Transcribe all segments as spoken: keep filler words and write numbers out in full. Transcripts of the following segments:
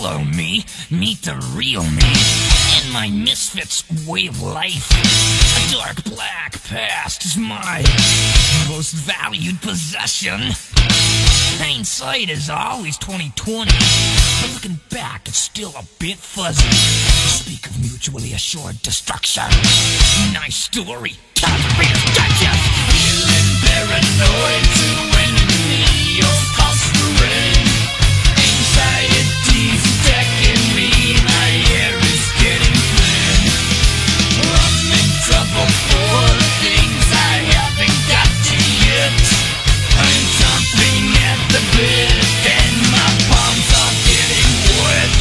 Hello, me. Meet the real me. In my misfits way of life. A dark black past is my most valued possession. Hindsight is always twenty twenty, but looking back, it's still a bit fuzzy. Speak of mutually assured destruction. Nice story. Calculator's digest. Feeling paranoid to enemy of fostering. Anxiety's attacking me. My hair is getting thin. I'm in trouble for things I haven't got to yet. I'm jumping at the bit and my palms are getting wet.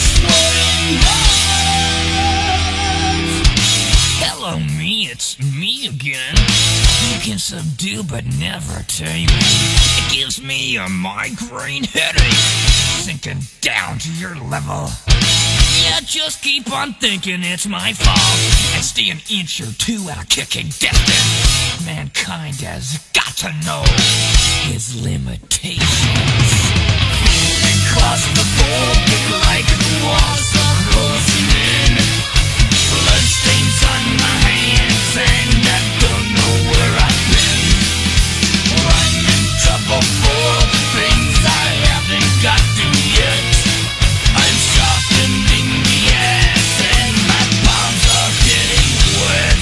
Hello, me, it's me again. You can subdue but never tame me. It gives me a migraine headache, sinking down to your level. Yeah, just keep on thinking it's my fault and stay an inch or two out of kicking distance. Mankind has got to know his limitations. Claustrophobic like the walls are closing in. Bloodstains on my hands and I don't know where I've been. I'm in trouble for the things I haven't got to yet. I'm sharpening the ass and my palms are getting wet.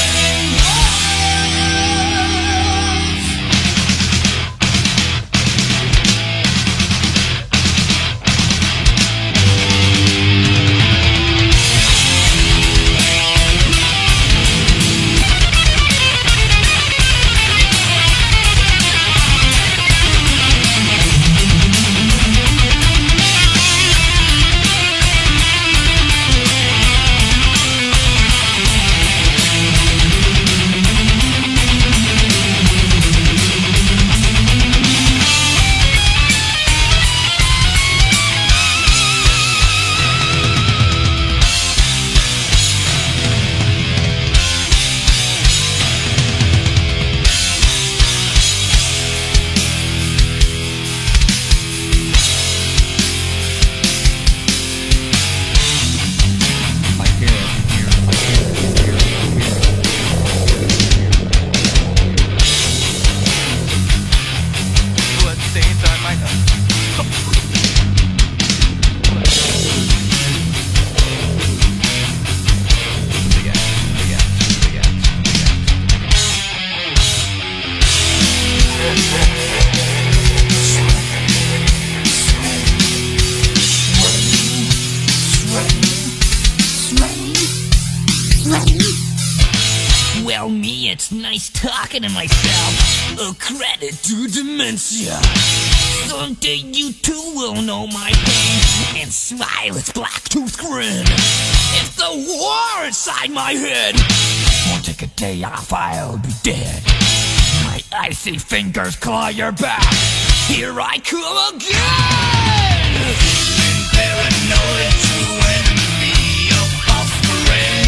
Well, me, it's nice talking to myself. A credit to dementia. Someday you too will know my pain and smile its black-toothed grin. If the war inside my head won't take a day off, I'll be dead. My icy fingers claw your back. Here I come again. Feeling paranoid to enemy of offspring.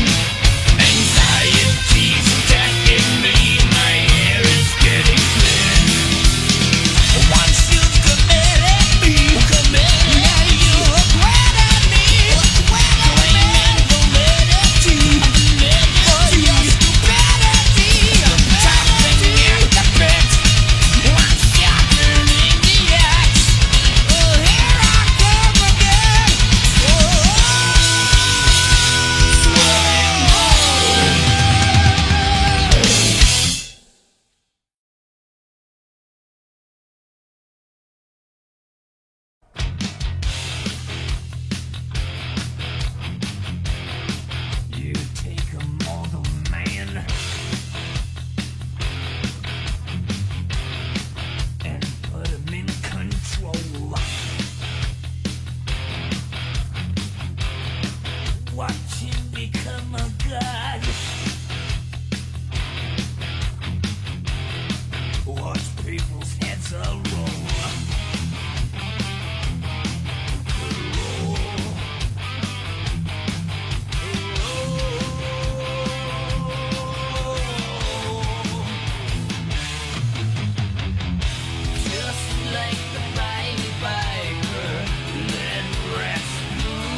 Anxiety's attacking me. My hair is getting thin. Once you've committed me, committed and you acquitted me, claiming validity for your stupidity. Tapping at the bit, I'm sharpening the axe. Oh, here I come again. You take a mortal man and put him in control. Watch him become a god. Watch people's heads a roll. Just like the Pied Piper, let rats loose.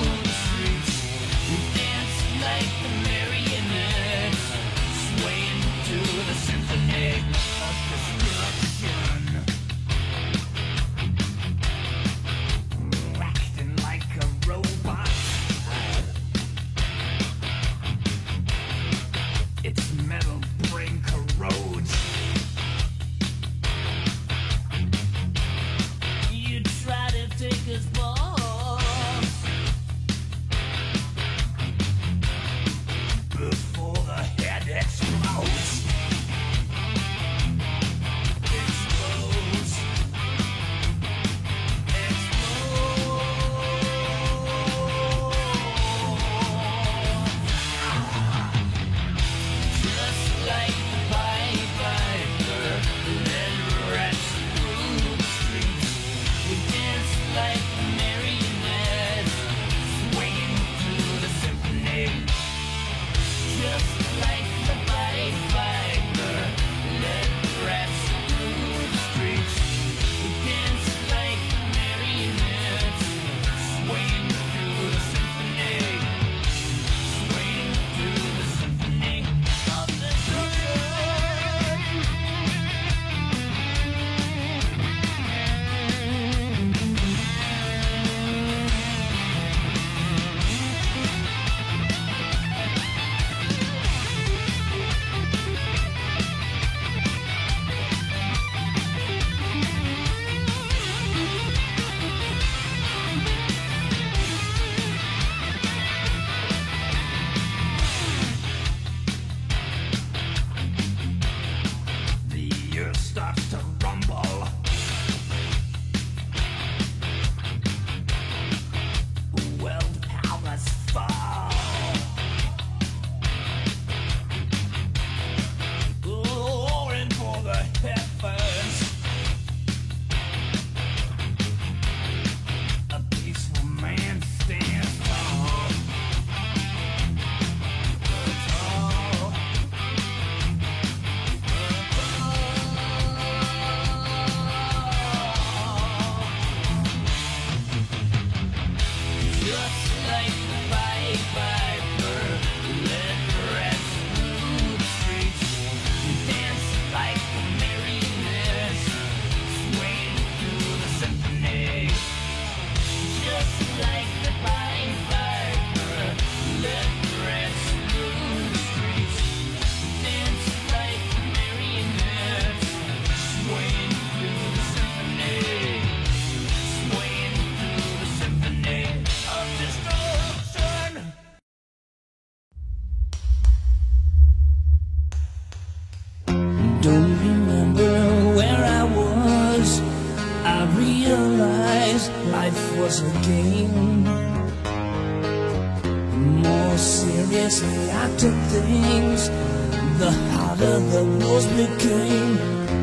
seriously I took things, the harder the blows became.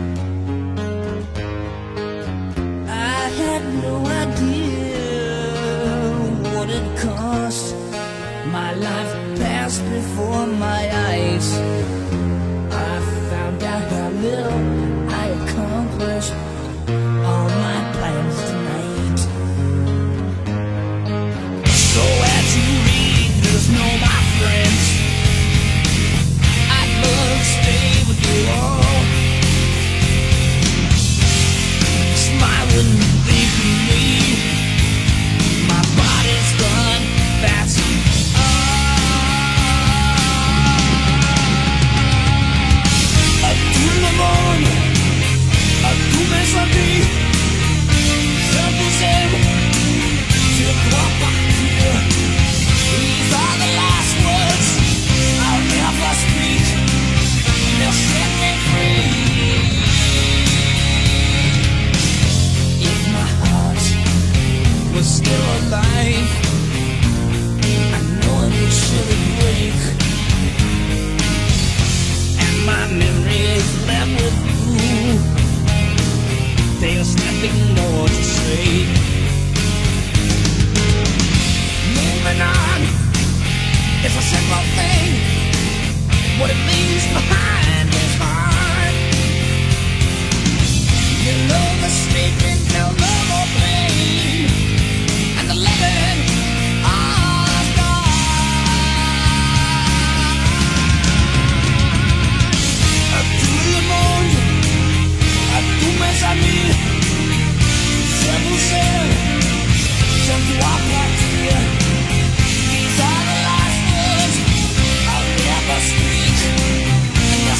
I had no idea what it cost. My life passed before my eyes. I found out how little I accomplished all my plans tonight. So as you read, there's no my friends, I'd love to stay with you all, smiling, thinking me. My body's gone, that's still alive, I know it would surely break, and my memories left with you, there's nothing more to say. Moving on, it's a simple thing, what it leaves behind is hard. You know the sleeping, no love or pain, and the living are gone. À tout le monde, à tous mes amis, je vous aime, je dois partir. These are the last words I'll never speak.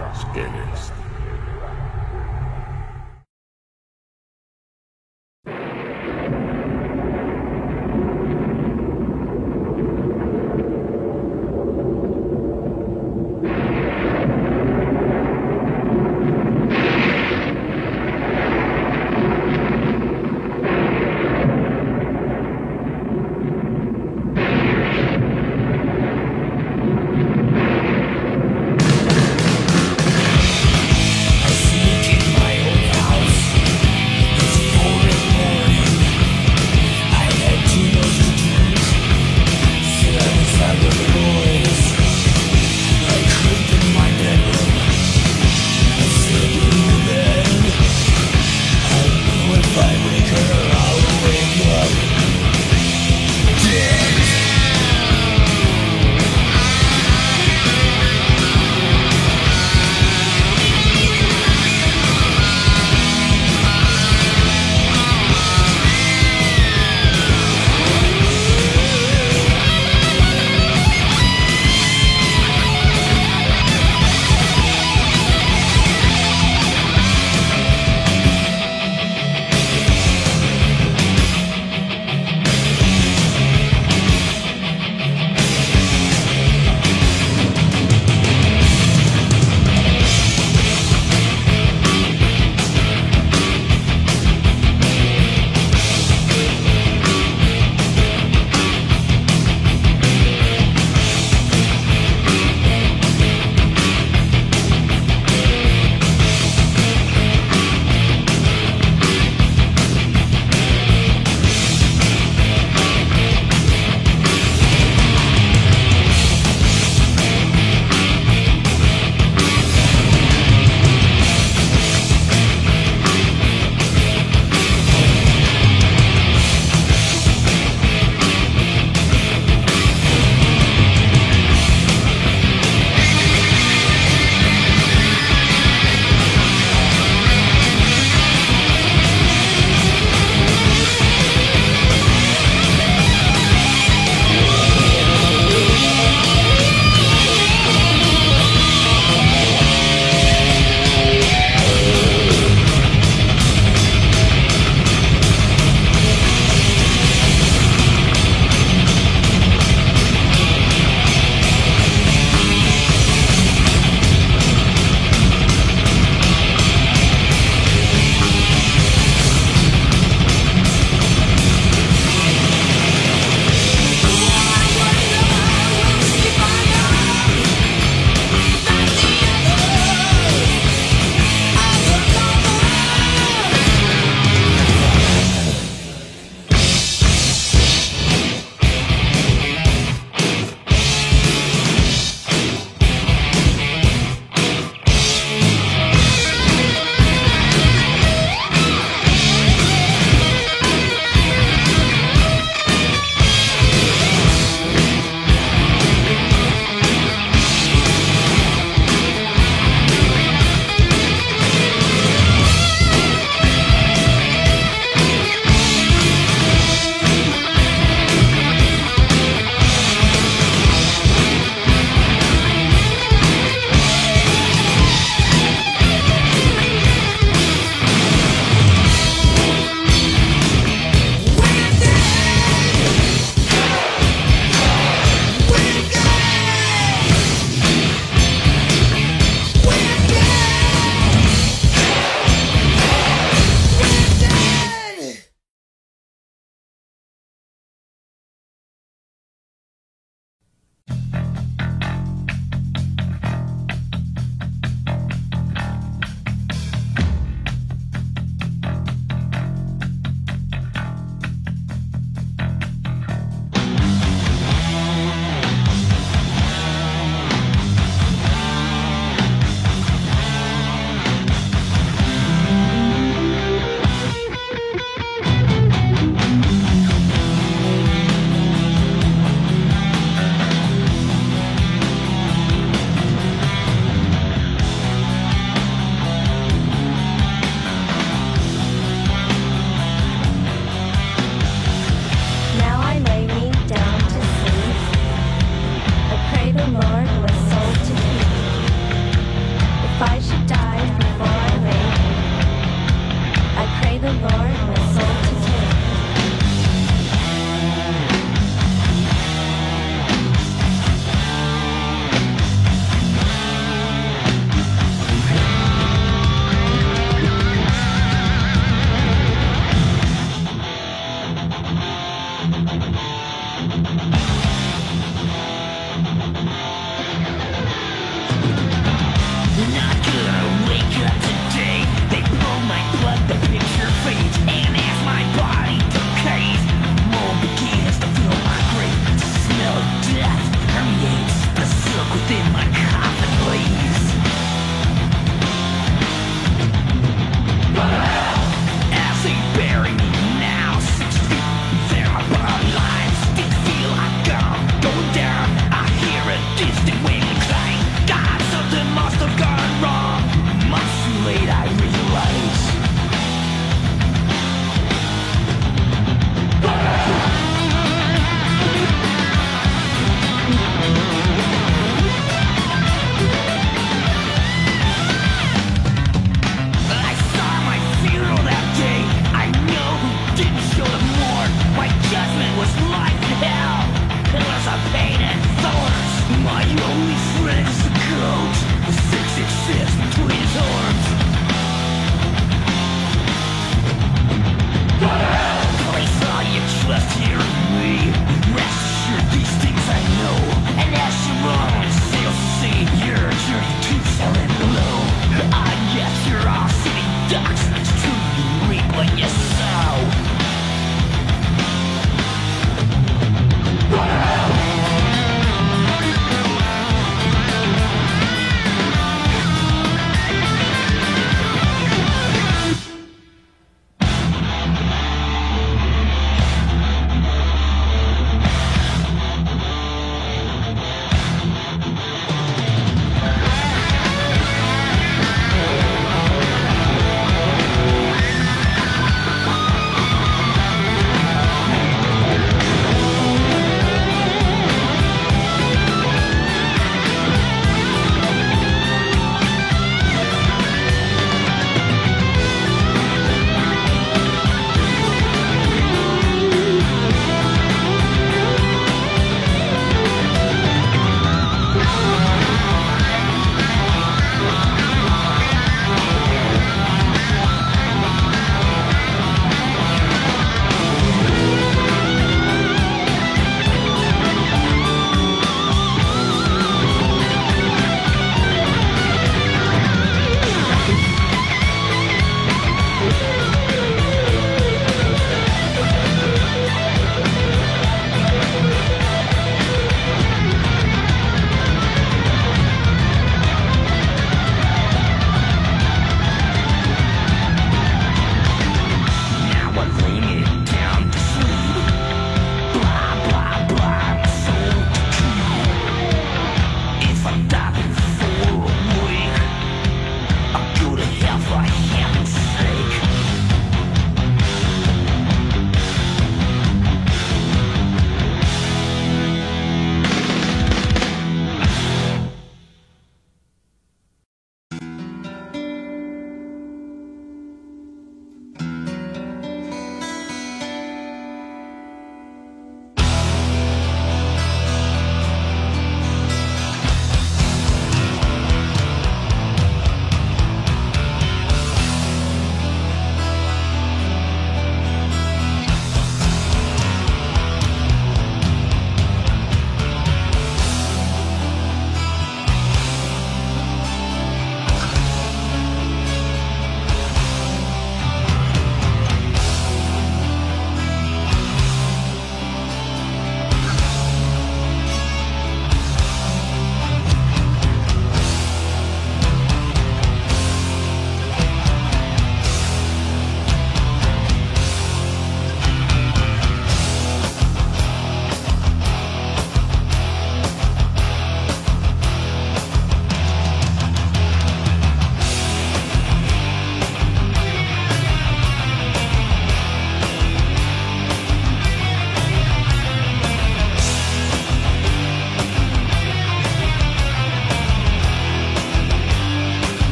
tierras que el este.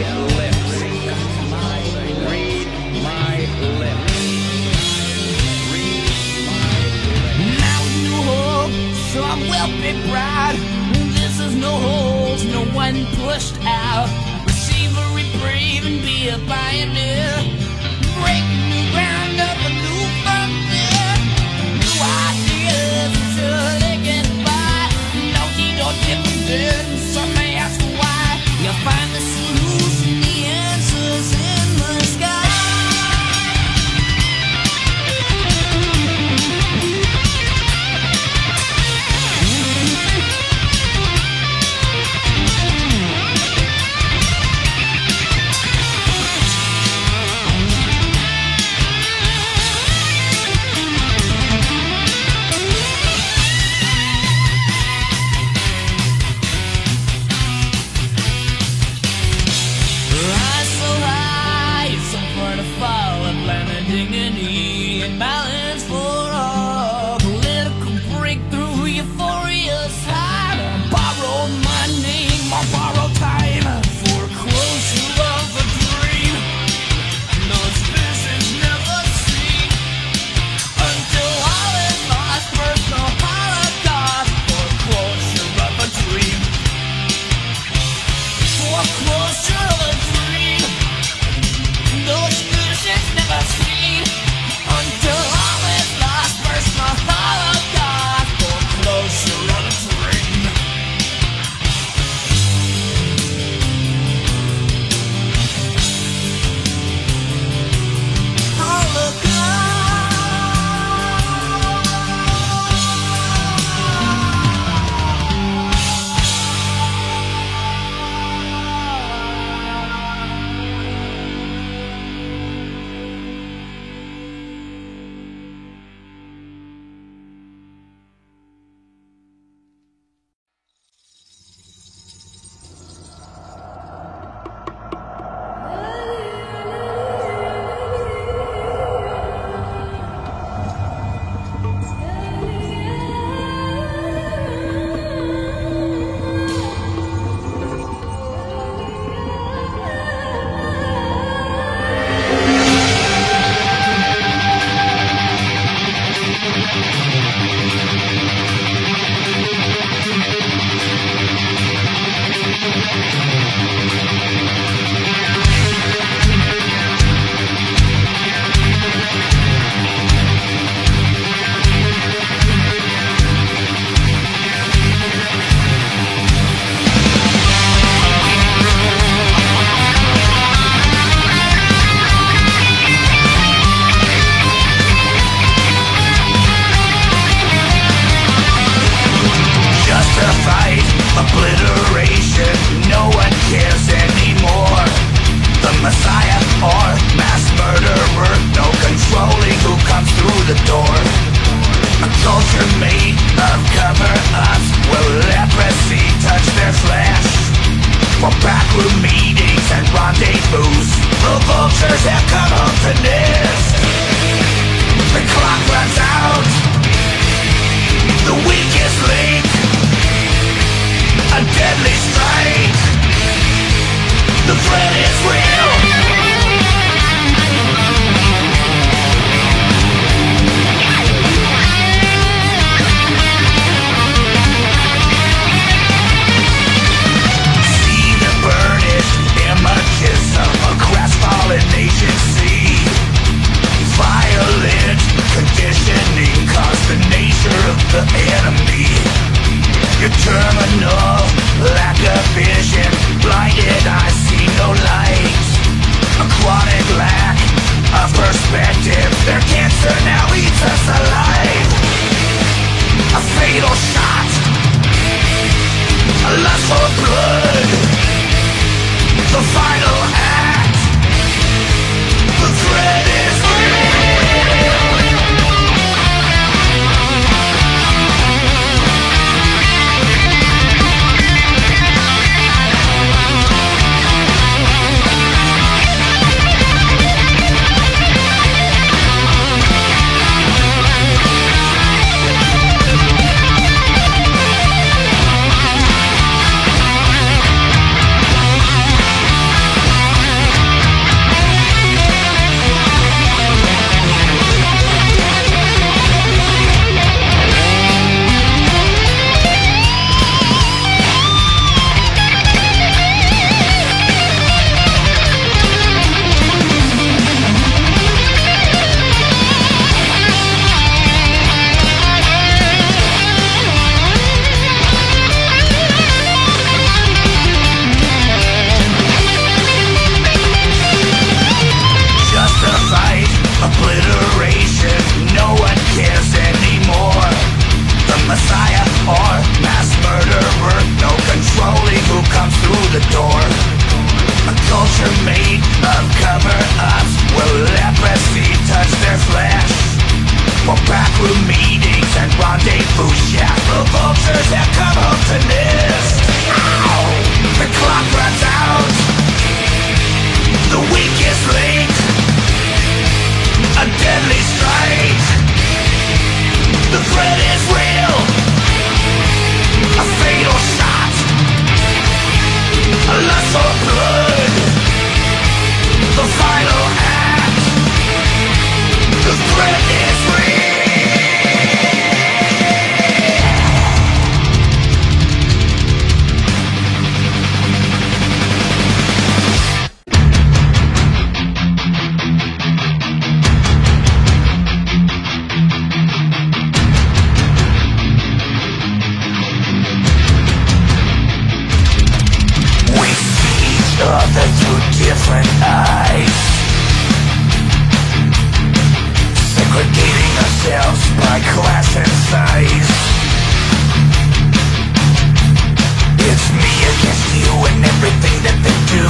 lips. Read my lips. Now new hope, some will be proud. This is no holes, no one pushed out. Receive a reprieve and be a pioneer. Break new ground up a new frontier. New ideas until they get by. No need or different, some may ask why. You'll find the solution, the answers in the sky. Dignity and balance for all. Political breakthrough, euphoria's high. Borrowed money, more borrowed time. Foreclosure of a dream. Those visions never seen until all is lost. Personal holocaust. Foreclosure of a dream. Foreclosure of a dream. Those visions never seen until all is lost. Personal holocaust. Foreclosure of a dream. Obliteration, no one cares anymore. The Messiah or mass murderer, no controlling who comes through the door. A culture made of cover-ups, will leprosy touch their flesh? For backroom meetings and rendezvous, the vultures have come home to nest. The clock runs out, the weakest link, a deadly strike. The threat is real. See the burnished images of a crestfallen nation. See violent conditioning caused the nature of the enemy. Your terminal lack of the door. A culture made of cover-ups, where leprosy touched their flesh. For backroom meetings and rendezvous shafts, the vultures have come home to nest. Ow! The clock runs out, the week is late. A deadly strike, the threat is real. A fatal shot, a lust for blood. The final act, the threat is real. Other through different eyes, segregating ourselves by class and size. It's me against you and everything that they do.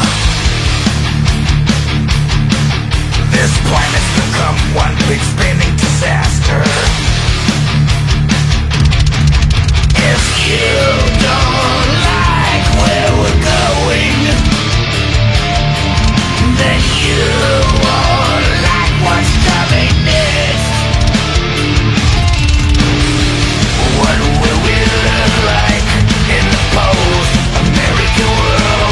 This planet's become one big spinning disaster. If you don't like where we're going, then you won't like what's coming next. What will we look like in the post-American world?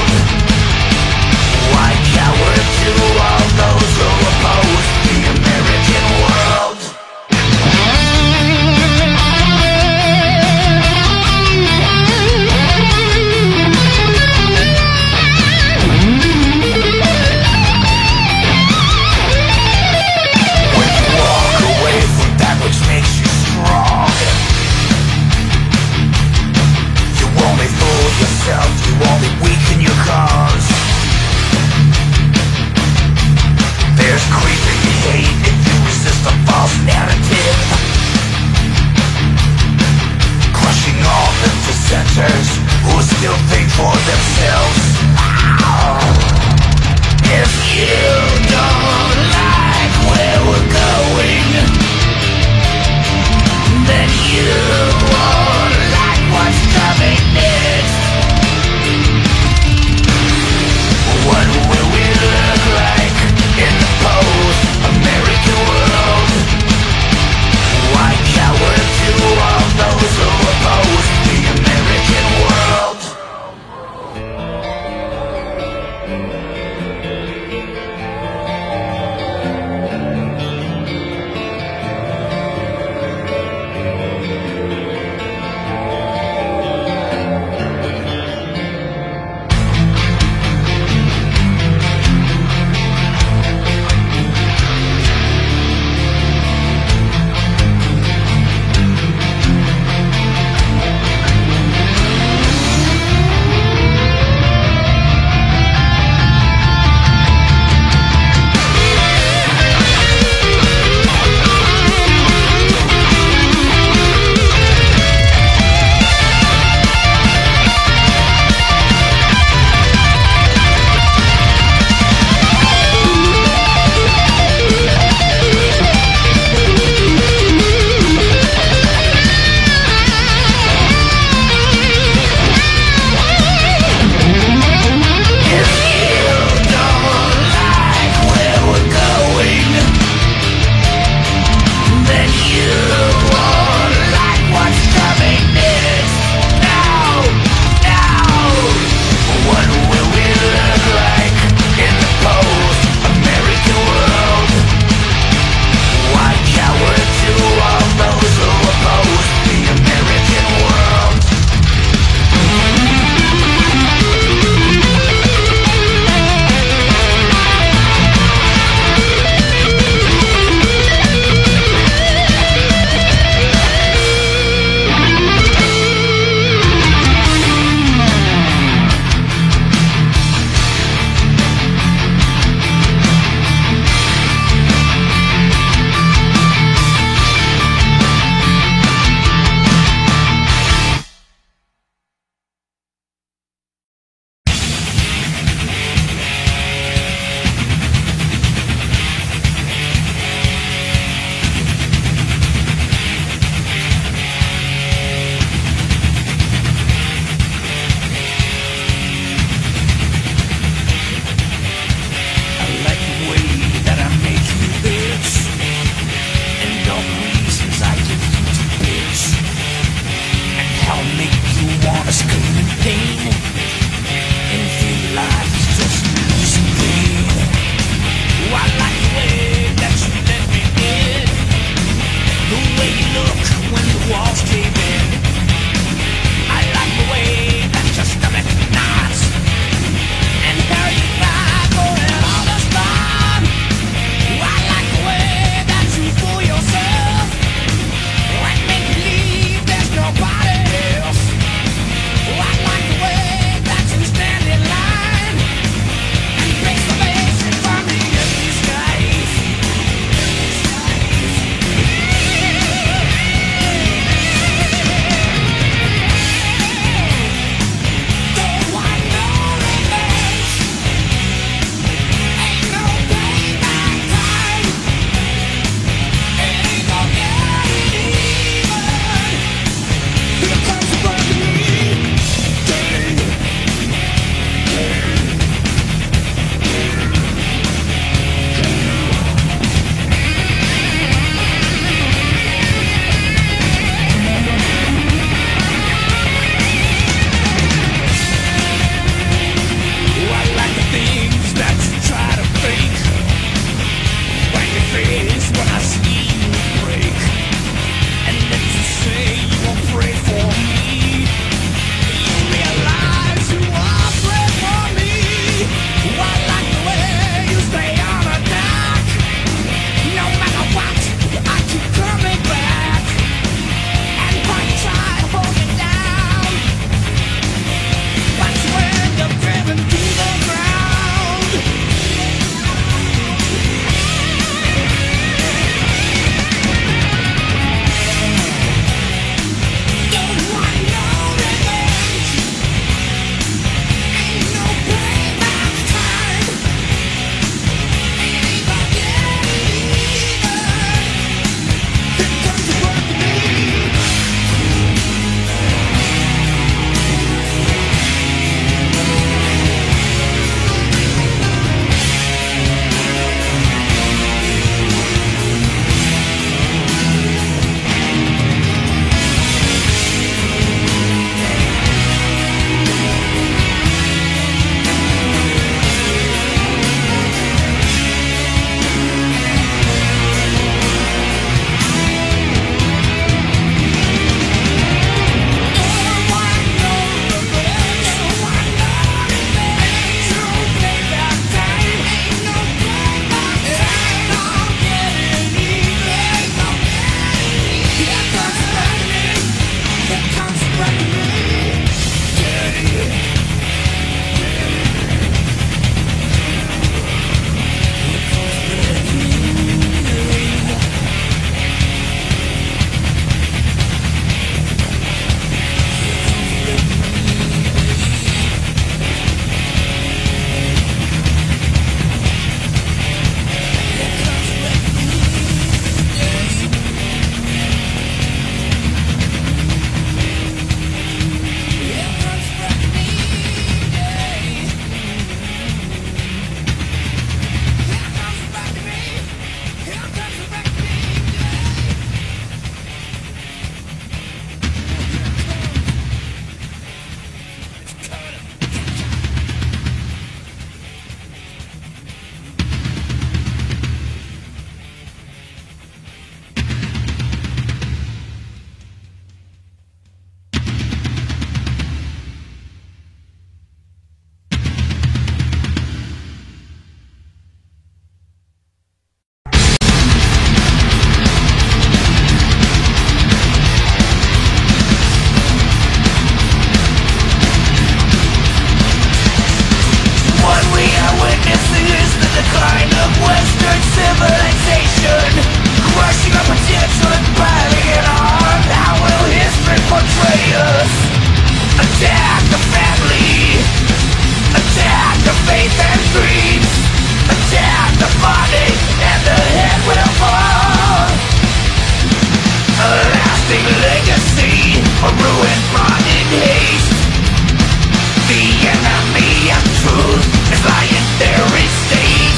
decline of Western civilization, crushing our potential and piling it on. How will history portray us? Attack the family, attack the faith and dreams, attack the body and the head will fall. A lasting legacy, a ruin brought in haste. The enemy of truth is lying there in state.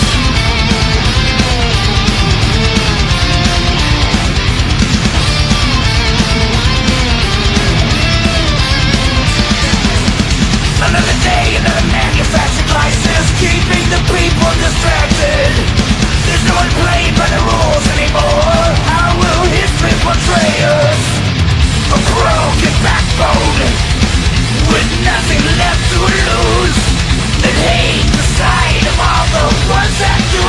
Another day, another manufactured crisis, keeping the people distracted. There's no one playing by the rules anymore. How will history portray us? A broken backbone, with nothing left to lose, and hate the sight of all the ones that do.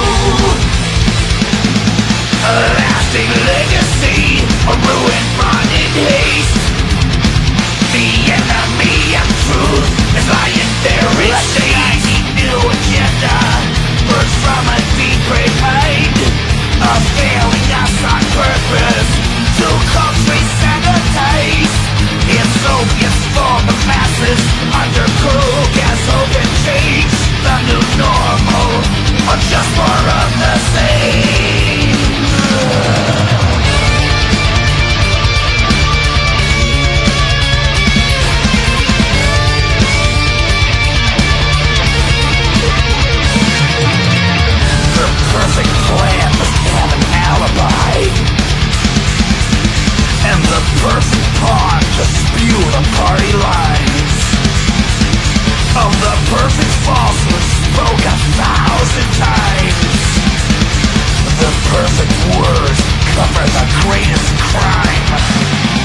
A lasting legacy, a ruin brought in haste. The enemy of truth is lying there in state. New agenda, birds from a deep behind, a failing us on purpose, two countries sanitized. In Soviets for the masses, under cool gas open change. The new normal, or just more of the same. The perfect plan must have an alibi, and the perfect pawn to spew the party lines of the perfect falsehood spoke a thousand times. The perfect words cover the greatest crime.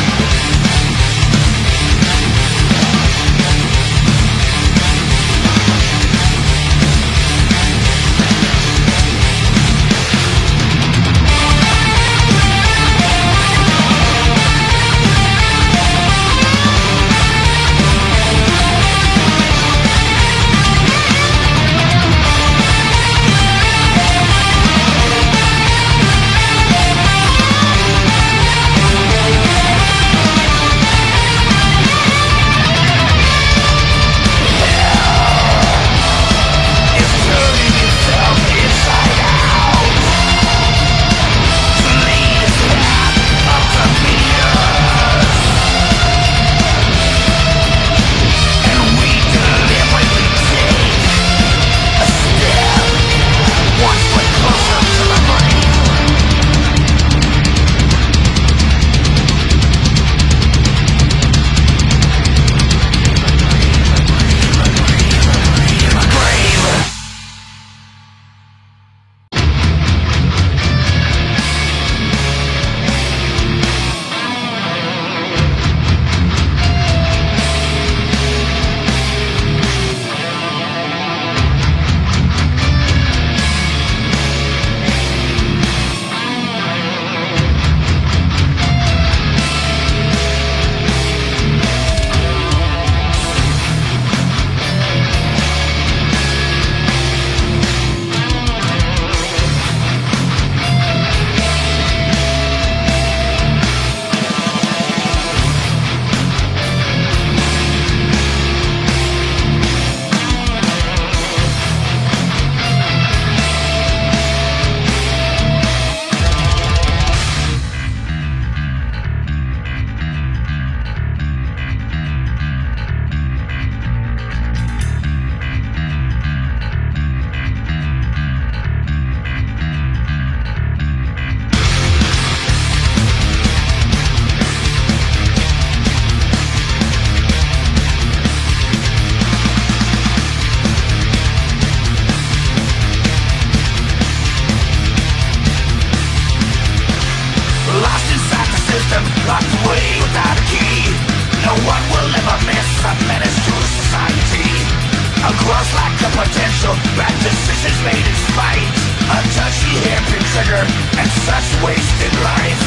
potential, bad decisions made in spite, a touchy hairpin trigger, and such wasted life.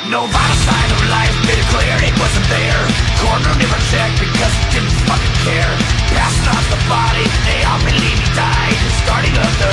No vital sign of life, they declared it wasn't there. Coroner never checked because he didn't fucking care. Passing off the body, they all believe he died. Starting of the